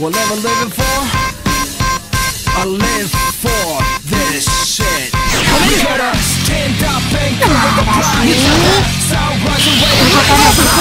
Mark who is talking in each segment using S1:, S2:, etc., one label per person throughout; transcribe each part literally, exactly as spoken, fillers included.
S1: Whatever living for, I live for this shit. We gotta stand up and go with the blind. So rise away from the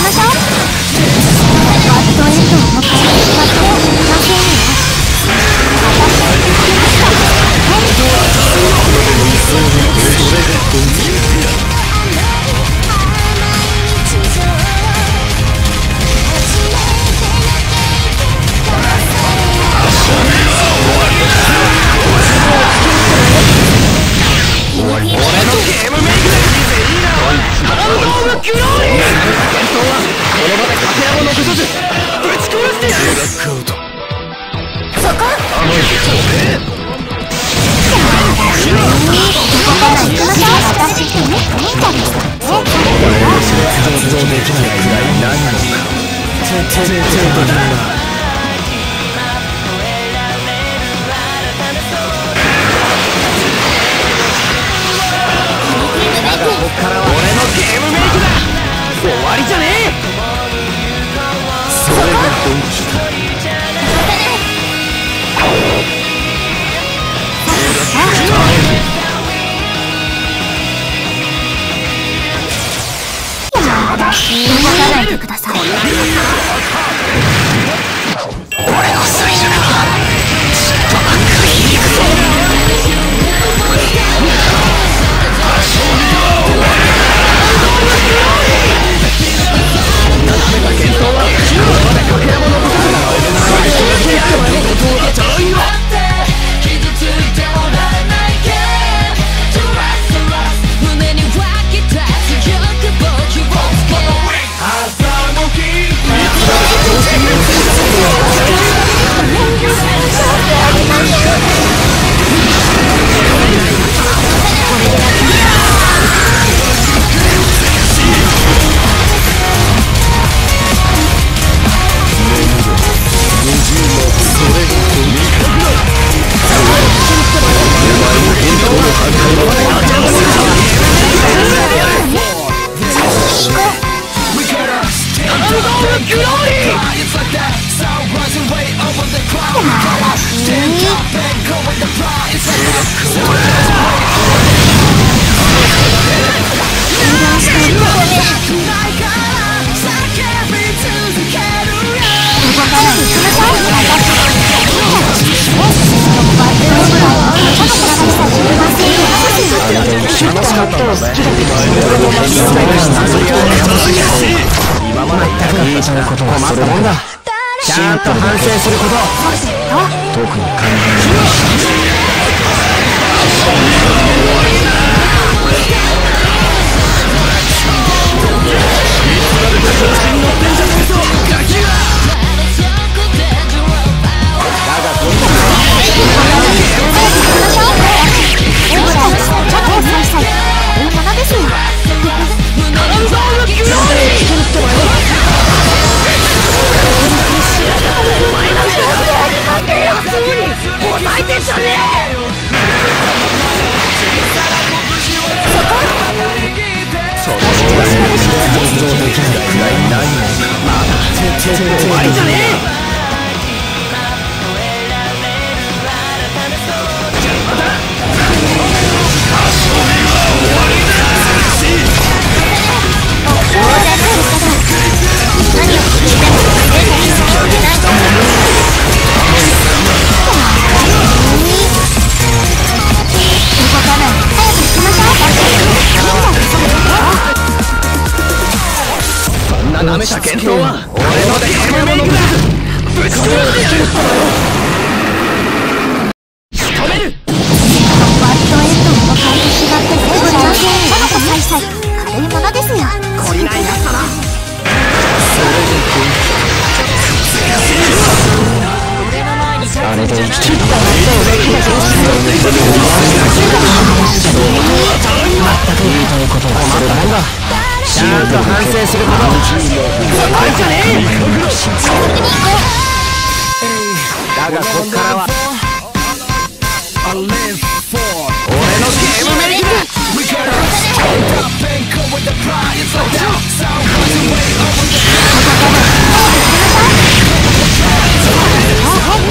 S2: Sound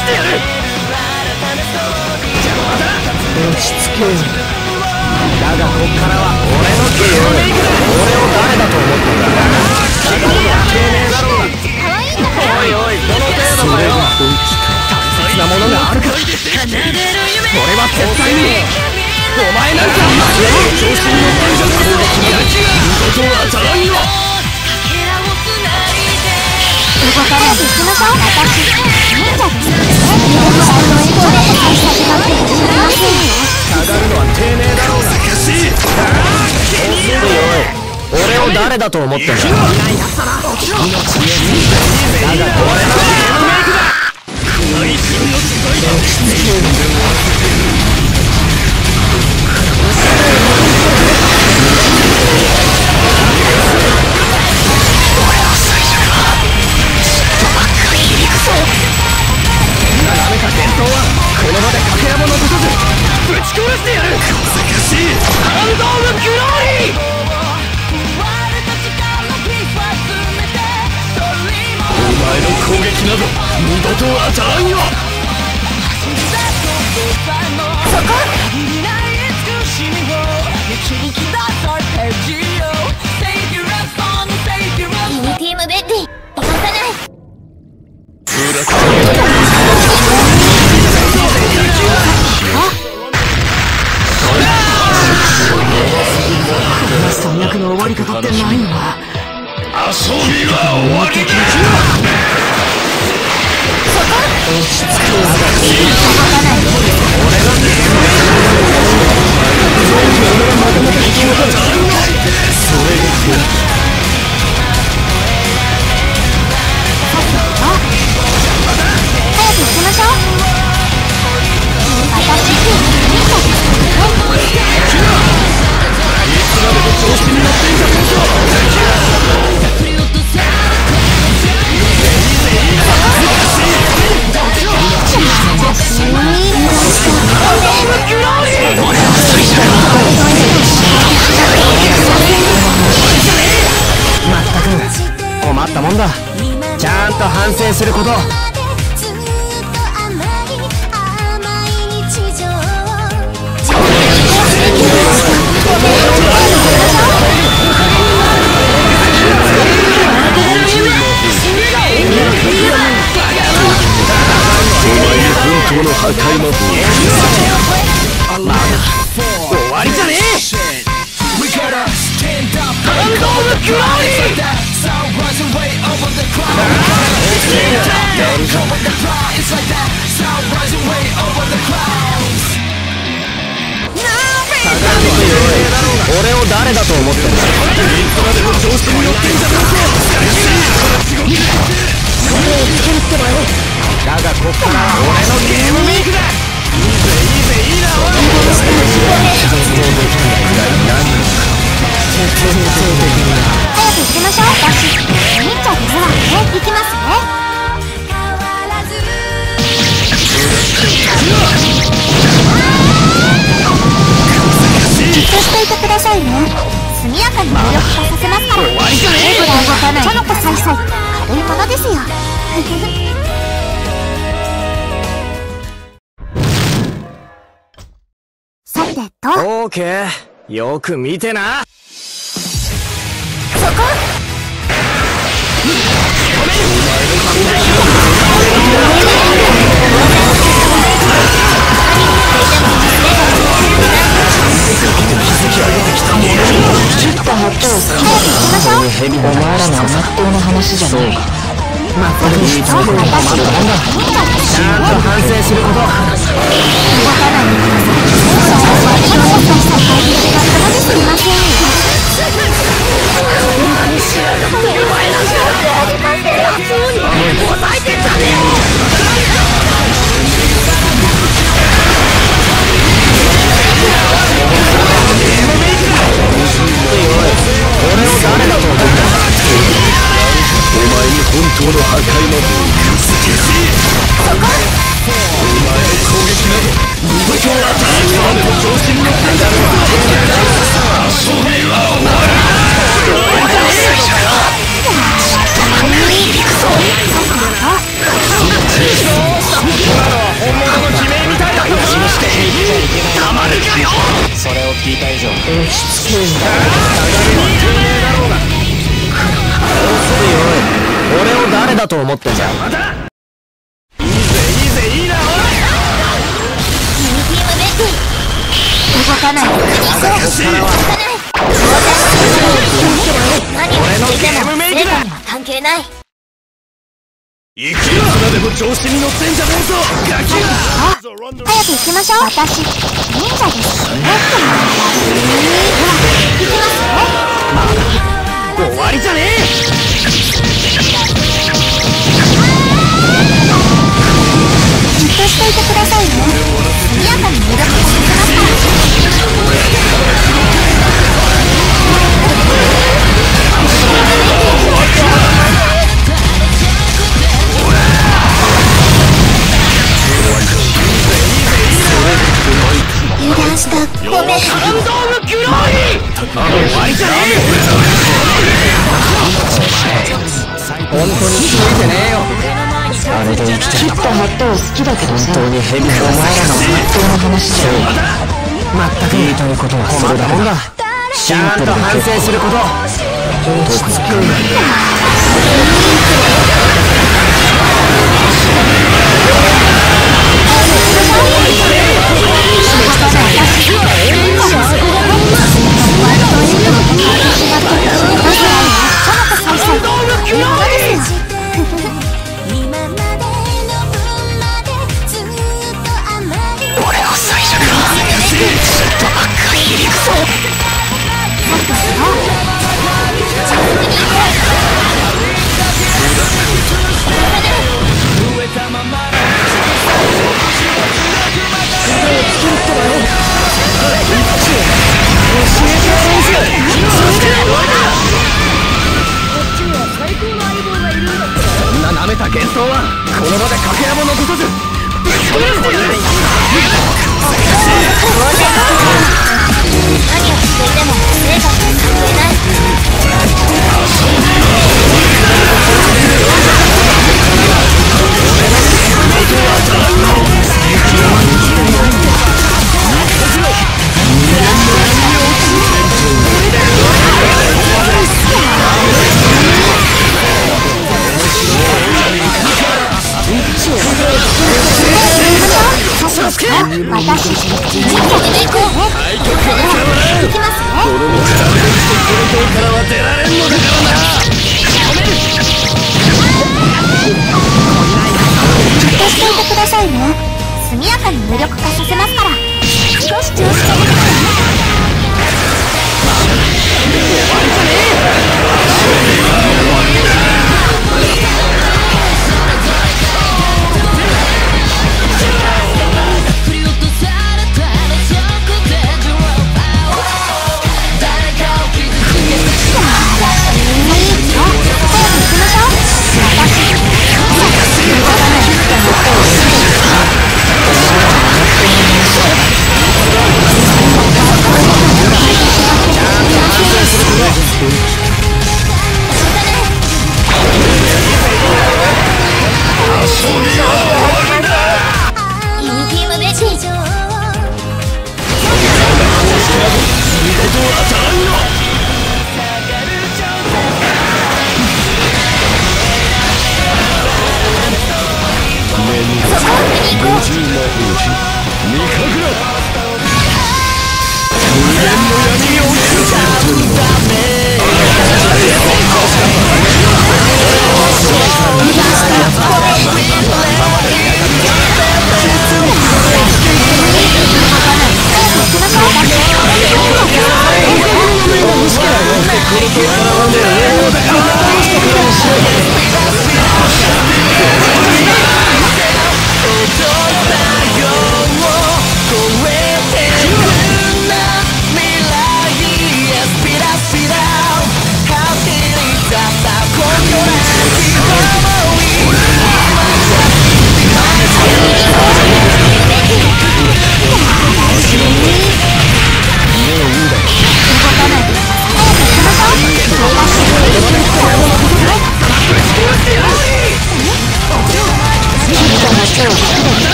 S1: してやる。落ち着けよ。だがこっからは俺のゲームメイクだ。俺を誰だと思ったんだ。下がるのは丁寧だろうが。おいおい、どの程度だよ。大切なものがあるか。俺は絶対にお前なんか調子に乗ってんじゃん。二度と当たらんよ。
S2: 動かないでいきましょう。私忍者です。
S1: 下がるのは丁寧だろうが。おいおい、俺を誰だと思ってんだ。だがこれがゲームメイクだ。内心の違いだ。なめた伝統はこの場でかけらも残さずぶち殺してやる。小賢しいハンド・オブ・グローリー。お前の攻撃など二度と当たらんよ。
S2: そこミニティームベッディ生かさない。
S1: 最悪の終わり方ってないのか。遊びは終わりだ。落ち着けよ。俺がそれが
S2: 早く行きましょう。私忍者です。
S1: いつまでも調子に乗ってんじゃねえぞ。まったく困ったもんだ。ちゃんと反省すること。この破壊魔法まだ終わりじゃねえ。ハンド・オブ・グローリー。俺を誰だと思ってんだ。いつまでも調子に乗ってんじゃねえぞ。それをつけるってばよ。だがこっからは俺のゲームメイクだ。いいぜいいぜいいな。おい
S2: 早く行きましょう。私忍者ですわね。行きますね。じっとしていてくださいね。速やかに無力化させますから。
S1: 終わりじゃねえ。
S2: 動かない。ちょのこさいさい軽いものですよ。さてと。
S1: オーケー、よく見てな。
S2: そこ。
S1: お前らのまっとうな話じゃない。まったくいつも困ったもんだ。ちゃんと反省すること。動
S2: かないでください。私はすみません。抑えてんじゃねえ。
S1: 俺を誰だと思うんだ。お前に本当の破壊魔法を見せてやる。そこ。お前の攻撃など二度と当たらんよ。までも調子に乗ってんだろ。遊びは終わりだ。ちっと待って響くぞ。 たまるかよ。それを聞いた以上押し付けんだ。俺を誰だと思ってんだ。まだいいぜいいぜいいな。おい
S2: ミニティームメイク動かない。動かない。何をしていても成果には関係ない。
S1: いくらでも調子に乗ってんじゃねえぞガキは。
S2: 早く行きましょう。私忍者です。では行きますね。
S1: まだ終わりじゃねえ。
S2: じっとしていてくださいね。速やかに魅力を見せますから。油断した。ごめん。
S1: サンドームギュローリー。終わりじゃねえ。本当に気づいてねえよ。あれで生きてる。
S2: 切ったハットを好きだけどさ。
S1: 本当にヘビかお前らの
S2: 本当の話じゃん。
S1: まったく言いたいことはそれだもんだ。ちゃんと反省すること。落ち着けんだ。そんな舐めた幻想はこの場でかけらも残さずぶっ飛ばしてやる。
S2: 何をしていても成果には関係ない。私、忍者で行こう。行きますね。
S1: 子供から出てきてこの塔からは出られんのだからな。
S2: じっとしていてくださいね。速やかに無力化させますから。少し調子が出てきたね。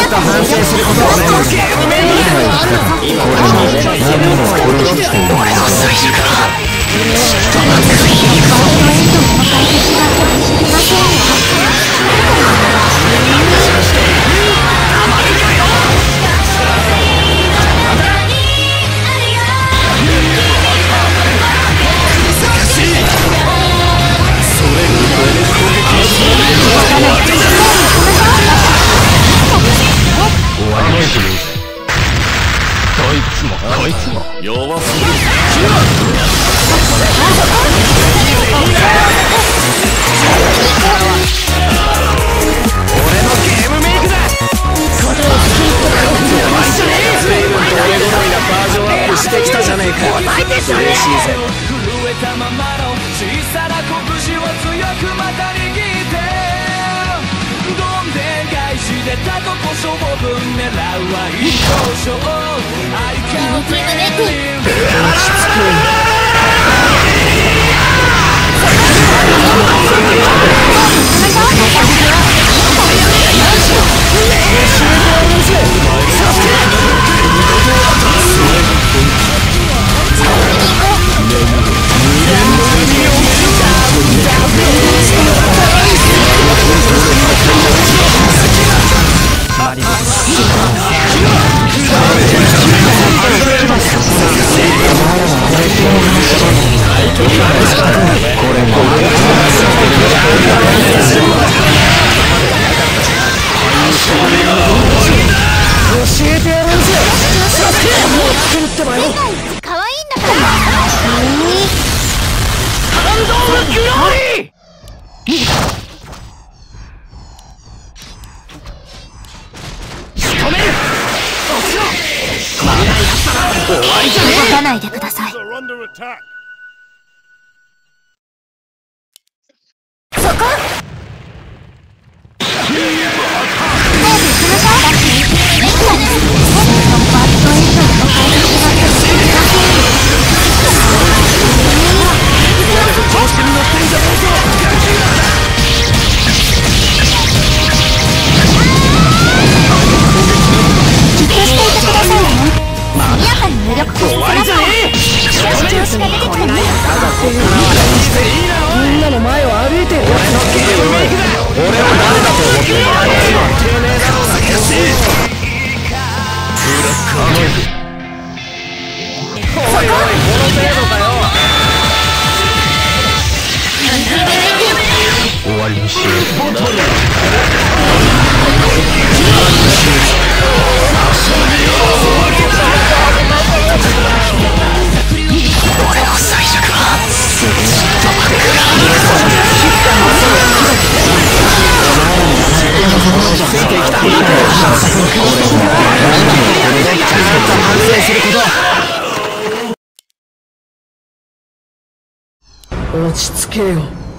S1: と反省することをね。今俺の何を殺してんの。俺は最初から人が来る日々をしてきたじゃねえか。嬉しいぜ。震えたままの小さな拳を強くまた握ってどんでん返しでたとこ勝負狙うは一等賞愛かべに落ち着く。動かないでください。そこ。みんなの前を歩いてる。俺のゲームメイクだ。俺を誰だと思ってんだ。てめえだろうな。おいおい、この程度かよ。終わりにしよう。俺の最初からすぐに止まる。ついてきた。反省すること。落ち着けよ。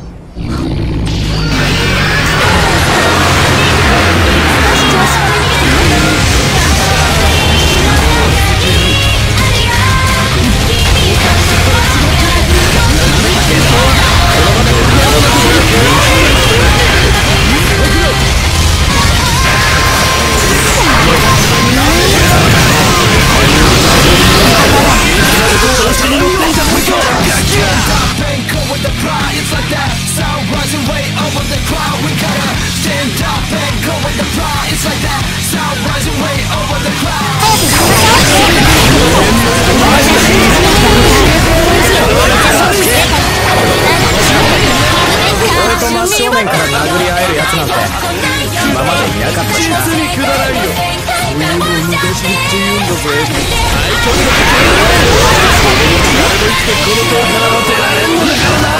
S1: 正面から殴り合えるやつなんて今までいなかったしな。実にくだらんよ。そういうのを昔って言うんだぜ。最強のそれに誰も生きてこの塔からは出られんのだからな。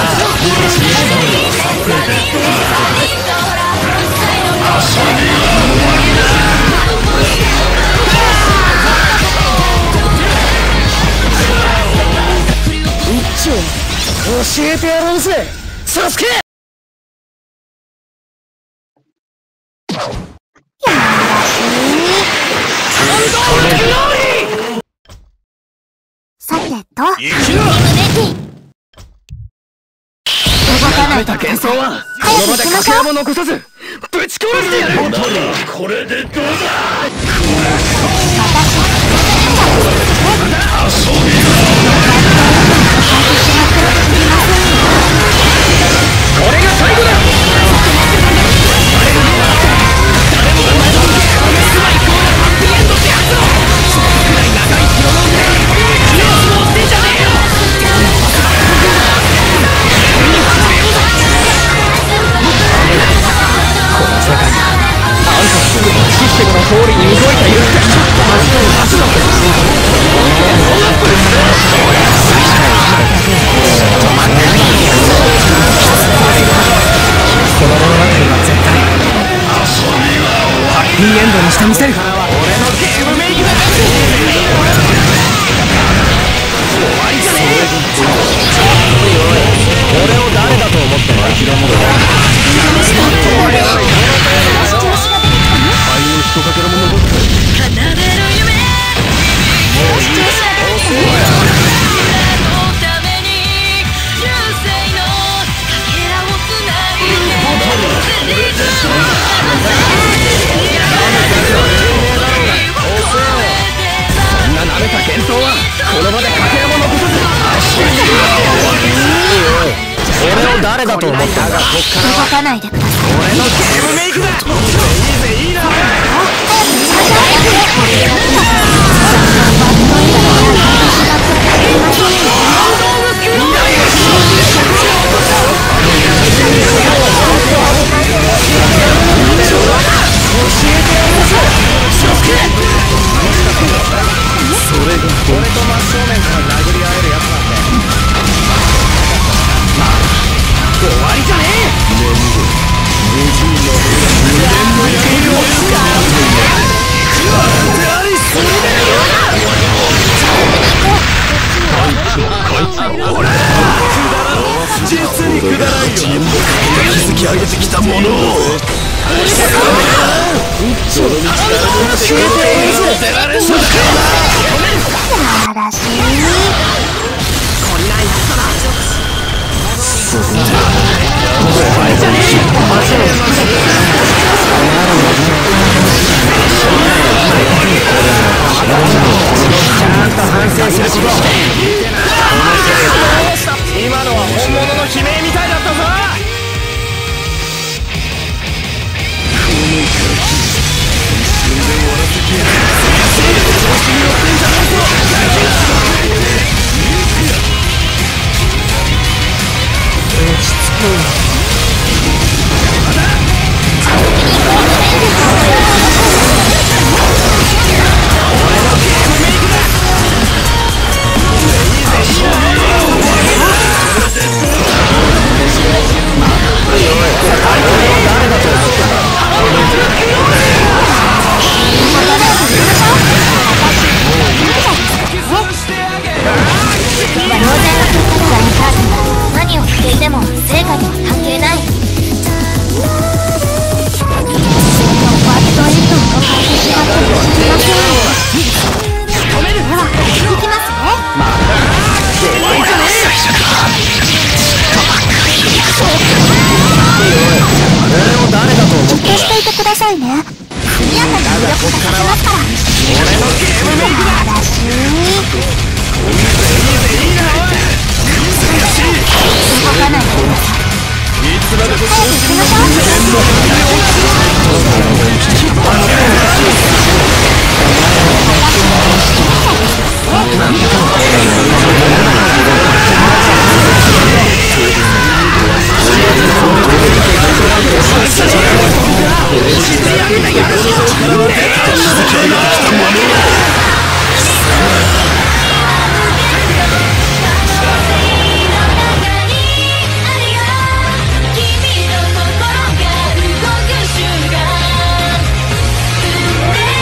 S1: 一丁教えてやろうぜ、サスケ。
S2: さてと、動かないでください。早く行きましょう。
S1: ぶち殺してやる。
S3: これでどうだ。
S1: これが最後だ。システムの通りに動いている。この物語は絶対ハッピーエンドにしてみせる。俺のゲームメイクだ。終わりじゃねえ。俺を誰だと思ってんだ。人かけらも残って奏でる夢。もういいだ。のために流星のかけらをつないで。そんな舐めた幻想はこの場でかけらも残さず。俺を誰だと思ったが、こっからは動かないでください。俺のゲームメイクだ。いいぜいいな。それが俺と真正面から殴り合えるやつなんて終わりじゃねえ。眠る無人の無限の闇をそれだよ。こいつは俺実にくだらんよ。築き上げてきたものをその道から教えてやられそうだ。
S2: やらしい。
S1: こんなやつだ。そこまでお前じゃねえ。ちゃんと反省すること。今のは本物の悲鳴みたいだったぞ。一瞬で終わらせてやる。調子に乗ってんじゃないぞ。落ち着こう。何をしていても成果には関係ない。バッドエンドの解決は知りません。では行きますね。終わりじゃねえ。俺を誰だと思ってんだ。
S2: じっとしていてくださいね。速やかに魅力が出ますから。
S1: 俺のゲームメイクだ。
S2: らしい。
S1: いいぜいいなおい。
S2: 動かないでください。
S1: いつまでも
S2: 早く行きましょう。
S4: 君の心が動く瞬間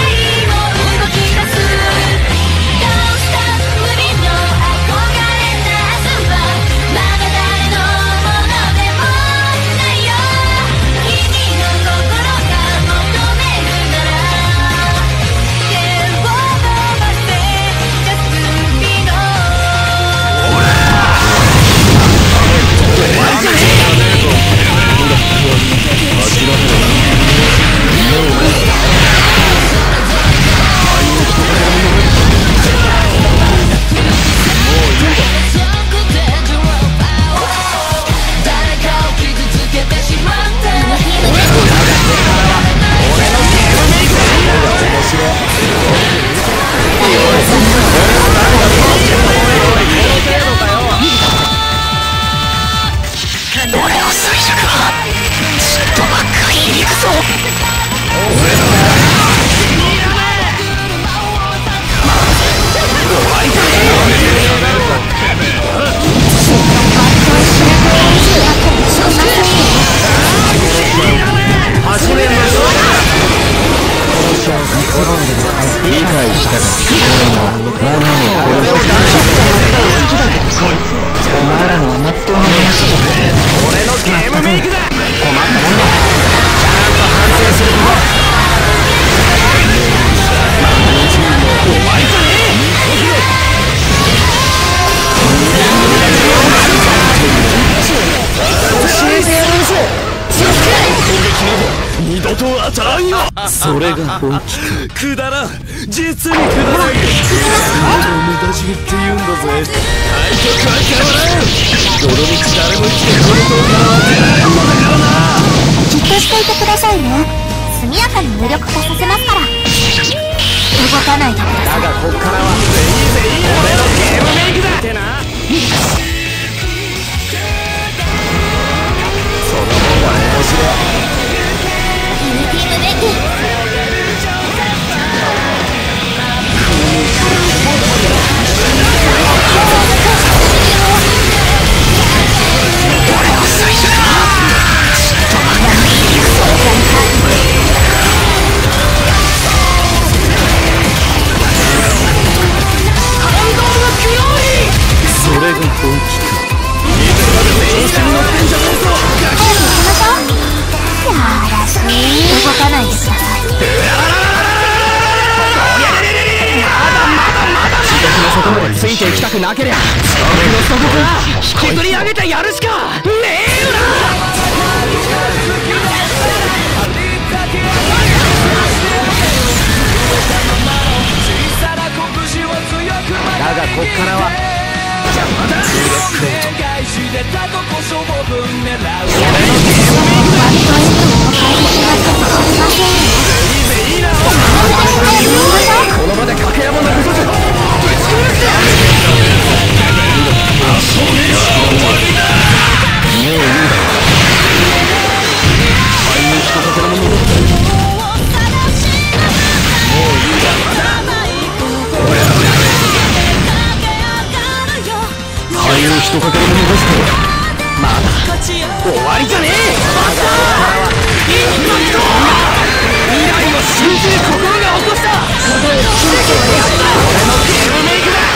S1: それが本気か。くだらん、実にくだらん。無駄死にって言うんだぜ。対局は変わらん。どの道誰も生きてこの塔からは出られんのだからな。
S2: じっとしていてくださいね。速やかに無力化させますから。動かないでください。
S1: だがこっからは全員俺のゲームメイクだってな。その方が面白い。
S2: ゲームメイク。
S1: それが本気か。いつまで調子に乗ってんじゃねえぞ。
S2: 早く行きましょう。やらしい。動かないでください。
S1: 地獄の底までついていきたくなけりゃ地獄の底から引きずり上げてやるしかねえよな。だがこっからは邪魔だ。この場で掛け山のことじゃぶち殺してやる。もういいだろ。あいに一かけらも残ってる。もういいだろ。ああいう一かけらも残してまだ終わりじゃねえ。まだインパクト。未来を信じる心が起こした俺のゲームメイクだ。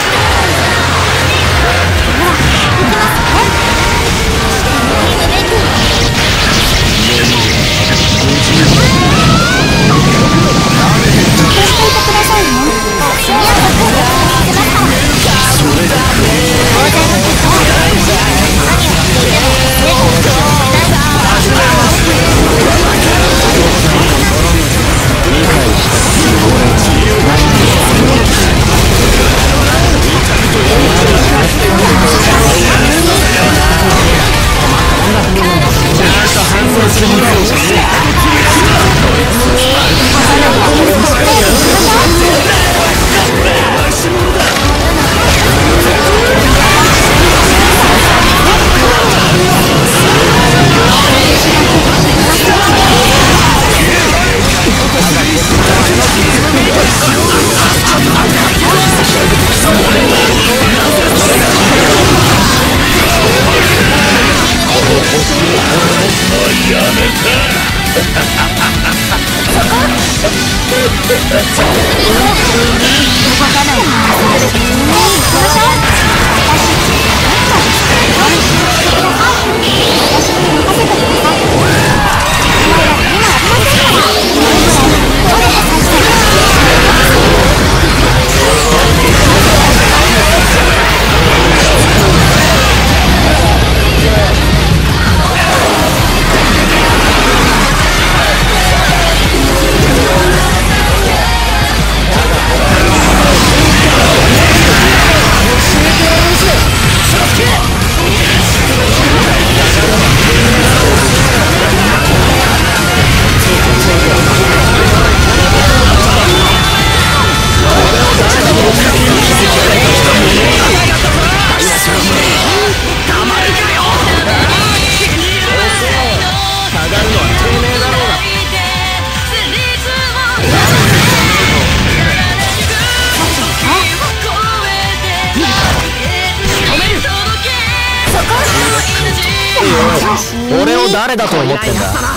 S1: おい、俺を誰だと思ってんだ。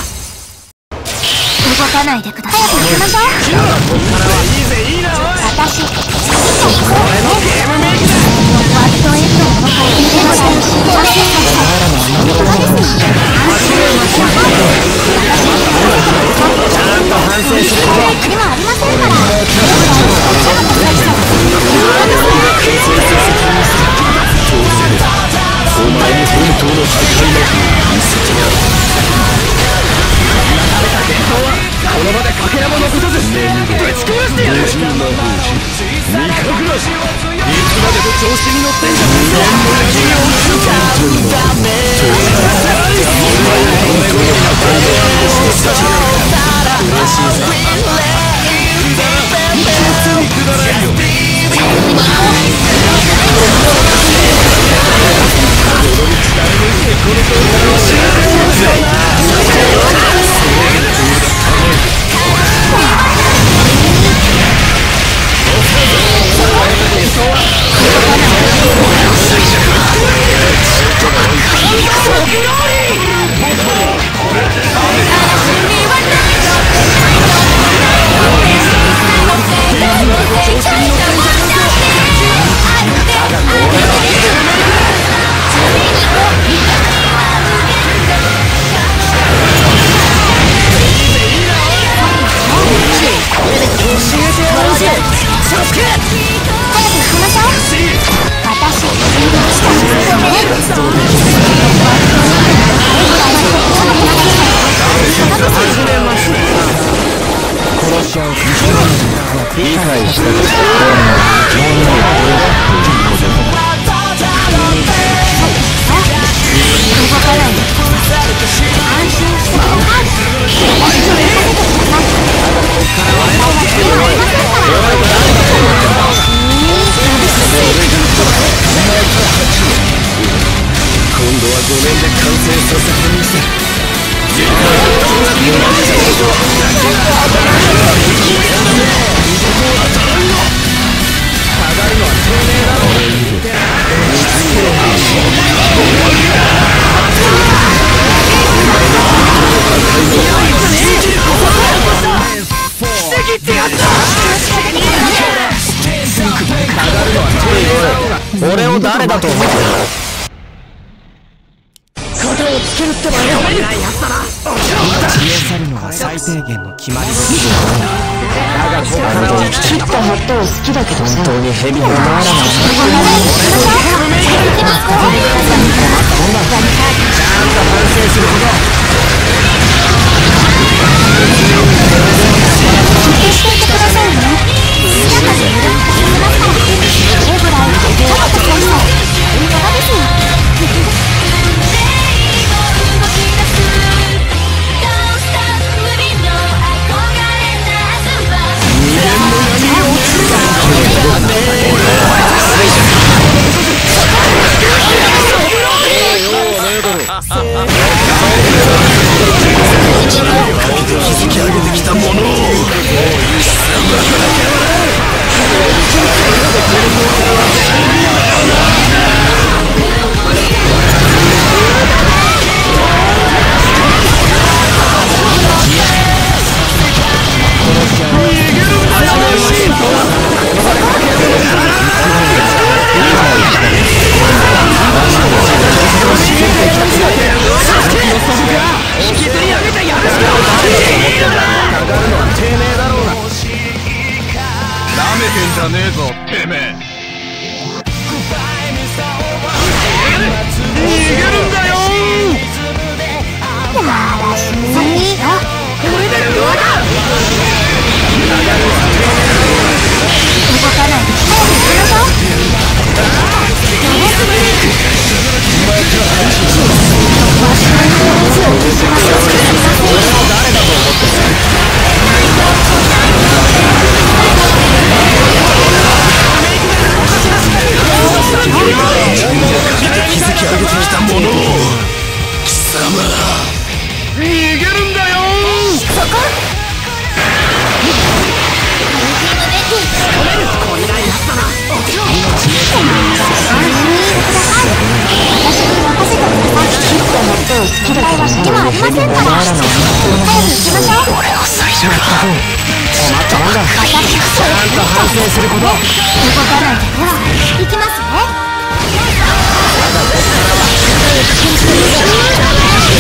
S2: 動かないでください。早く行きましょう。私、俺のゲームメイクだ。ワットエンドの向かいに出ました。
S1: ちゃんと反省しろ。
S2: ではありませんから。
S1: お前に本当の破壊力を見せてやる。この場でかけらも残さずぶち殺してやる。無人魔法師味覚なし。いつまでも調子に乗ってんじゃねえぞ。俺を誰だと思ってる。肩をつけるってばよ。消え去るのが最低限の決まりだ。だがここからは
S2: 切った葉っぱは好きだけどさ。
S1: 本当に蛇に思わなかった。ちゃんと反省すること。
S2: 決していてくださいね。速やかに無力化させますから。それぐらい高くさしたい。いかがですよ。
S1: 築き上げてきたものをもう貴様じゃねえぞてめえ。逃げるんだよ。
S2: やらしい。
S1: これでどうだ。
S2: 動かないで早く行きましょう。誰だと思ってる。
S1: 築き上げてきたものを貴様逃げるんだよ。
S2: そここんなやつだな。命に私に任せてください。切った葉っぱ
S1: 困ったもんだ。ちゃんと反省すること。動か
S2: ないで。ではいきますね。
S1: だがこっからは